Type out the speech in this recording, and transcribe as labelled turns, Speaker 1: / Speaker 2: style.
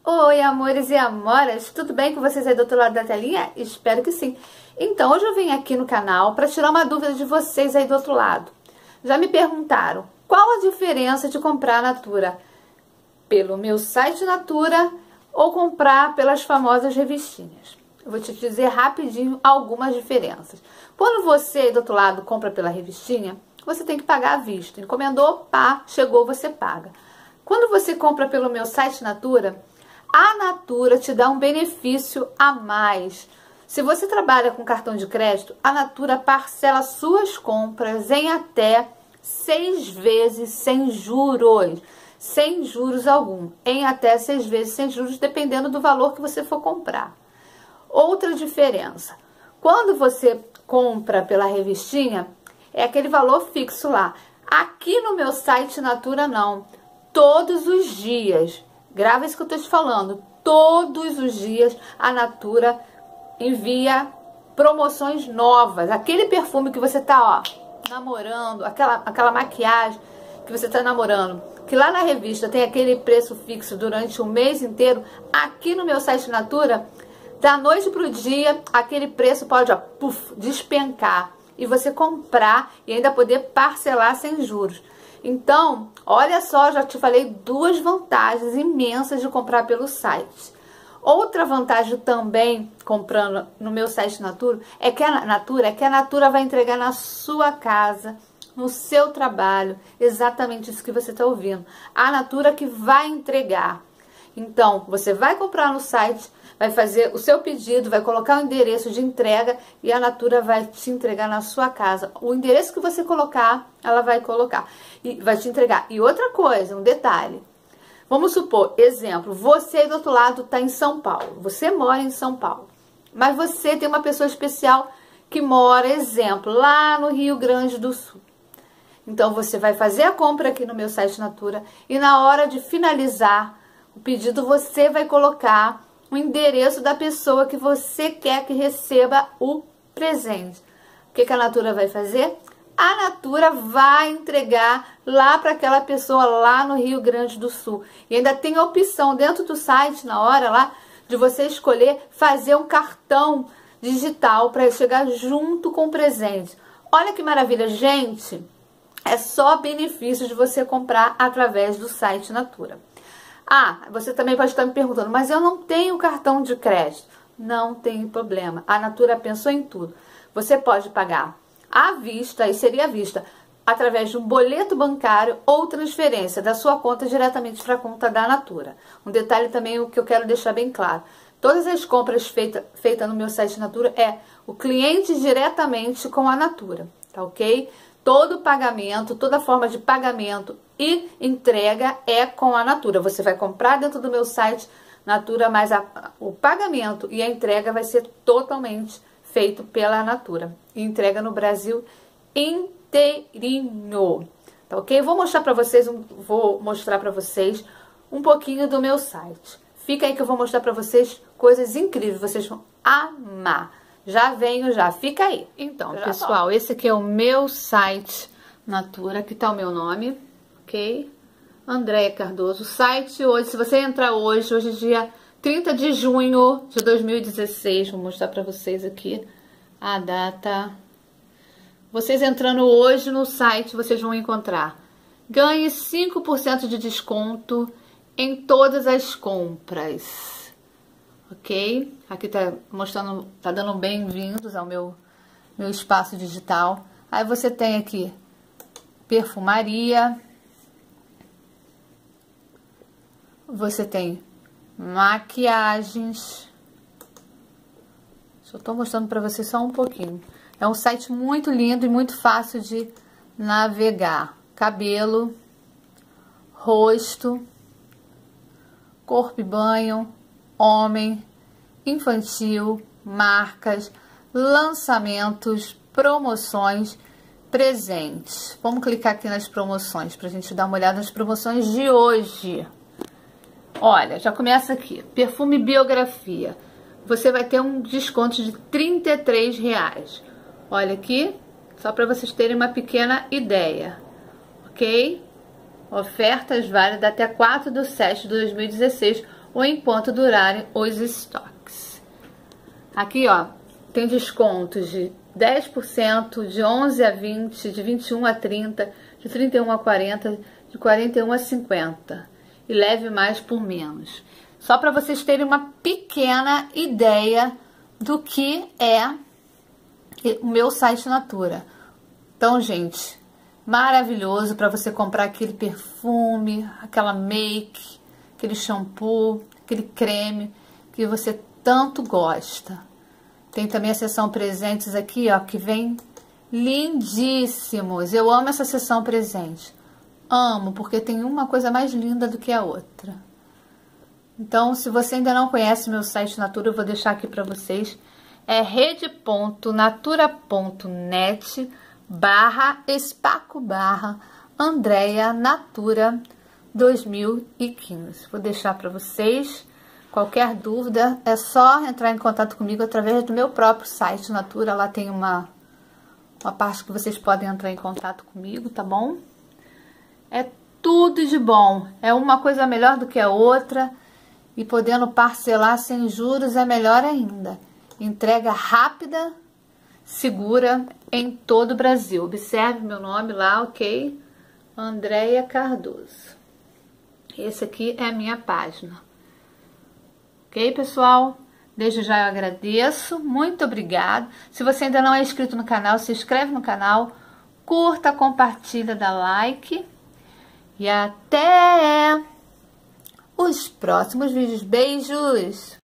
Speaker 1: Oi, amores e amoras, tudo bem com vocês aí do outro lado da telinha? Espero que sim. Então, hoje eu vim aqui no canal para tirar uma dúvida de vocês aí do outro lado. Já me perguntaram qual a diferença de comprar a Natura pelo meu site Natura ou comprar pelas famosas revistinhas. Eu vou te dizer rapidinho algumas diferenças. Quando você aí do outro lado compra pela revistinha, você tem que pagar à vista. Encomendou, pá, chegou, você paga. Quando você compra pelo meu site Natura, a Natura te dá um benefício a mais. Se você trabalha com cartão de crédito, a Natura parcela suas compras em até 6 vezes sem juros. Sem juros algum. Em até 6 vezes sem juros, dependendo do valor que você for comprar. Outra diferença. Quando você compra pela revistinha, é aquele valor fixo lá. Aqui no meu site Natura não. Todos os dias, grava isso que eu estou te falando, todos os dias a Natura envia promoções novas. Aquele perfume que você tá, ó, namorando, aquela maquiagem que você tá namorando, que lá na revista tem aquele preço fixo durante o mês inteiro, aqui no meu site Natura, da noite pro dia, aquele preço pode, ó, puf, despencar e você comprar e ainda poder parcelar sem juros. Então, olha só, já te falei duas vantagens imensas de comprar pelo site. Outra vantagem também, comprando no meu site Natura, é que a Natura vai entregar na sua casa, no seu trabalho, exatamente isso que você está ouvindo. A Natura que vai entregar. Então, você vai comprar no site, vai fazer o seu pedido, vai colocar o endereço de entrega e a Natura vai te entregar na sua casa. O endereço que você colocar, ela vai colocar e vai te entregar. E outra coisa, um detalhe. Vamos supor, exemplo, você do outro lado está em São Paulo. Você mora em São Paulo. Mas você tem uma pessoa especial que mora, exemplo, lá no Rio Grande do Sul. Então, você vai fazer a compra aqui no meu site Natura e na hora de finalizar o pedido, você vai colocar o endereço da pessoa que você quer que receba o presente. O que a Natura vai fazer? A Natura vai entregar lá para aquela pessoa lá no Rio Grande do Sul. E ainda tem a opção dentro do site, na hora lá, de você escolher fazer um cartão digital para chegar junto com o presente. Olha que maravilha, gente! É só benefício de você comprar através do site Natura. Ah, você também pode estar me perguntando, mas eu não tenho cartão de crédito. Não tem problema. A Natura pensou em tudo. Você pode pagar à vista, e seria à vista, através de um boleto bancário ou transferência da sua conta diretamente para a conta da Natura. Um detalhe também o que eu quero deixar bem claro. Todas as compras feitas no meu site Natura é o cliente diretamente com a Natura, tá ok? Todo pagamento, toda forma de pagamento e entrega é com a Natura. Você vai comprar dentro do meu site Natura, mas o pagamento e a entrega vai ser totalmente feito pela Natura. E entrega no Brasil inteirinho. Tá ok? Vou mostrar para vocês um pouquinho do meu site. Fica aí que eu vou mostrar para vocês coisas incríveis. Vocês vão amar. Já venho, já. Fica aí. Então, pessoal, esse aqui é o meu site Natura. Aqui tá o meu nome, ok? Andréia Cardoso. O site hoje, se você entrar hoje é dia 30 de junho de 2016. Vou mostrar pra vocês aqui a data. Vocês entrando hoje no site, vocês vão encontrar. Ganhe 5% de desconto em todas as compras. Ok? Aqui tá mostrando, tá dando bem-vindos ao meu espaço digital. Aí você tem aqui perfumaria. Você tem maquiagens. Só tô mostrando para vocês só um pouquinho. É um site muito lindo e muito fácil de navegar. Cabelo, rosto, corpo e banho, homem, infantil, marcas, lançamentos, promoções, presentes. Vamos clicar aqui nas promoções para a gente dar uma olhada nas promoções de hoje. Olha, já começa aqui. Perfume Biografia. Você vai ter um desconto de R$33. Olha aqui, só para vocês terem uma pequena ideia. Ok? Ofertas válidas até 4/7/2016. ou enquanto durarem os estoques. Aqui, ó, tem descontos de 10%, de 11 a 20, de 21 a 30, de 31 a 40, de 41 a 50. E leve mais por menos. Só para vocês terem uma pequena ideia do que é o meu site Natura. Então, gente, maravilhoso para você comprar aquele perfume, aquela make, aquele shampoo, aquele creme que você tanto gosta. Tem também a seção presentes aqui, ó, que vem lindíssimos. Eu amo essa seção presente. Amo, porque tem uma coisa mais linda do que a outra. Então, se você ainda não conhece meu site Natura, eu vou deixar aqui para vocês. É rede.natura.net/espaco/Andrea Natura 2015. Vou deixar para vocês. Qualquer dúvida, é só entrar em contato comigo através do meu próprio site Natura. Lá tem uma parte que vocês podem entrar em contato comigo, tá bom? É tudo de bom. É uma coisa melhor do que a outra. E podendo parcelar sem juros é melhor ainda. Entrega rápida, segura em todo o Brasil. Observe meu nome lá, ok? Andrea Cardoso. Esse aqui é a minha página. Ok, pessoal? Desde já eu agradeço. Muito obrigado. Se você ainda não é inscrito no canal, se inscreve no canal. Curta, compartilha, dá like. E até os próximos vídeos. Beijos!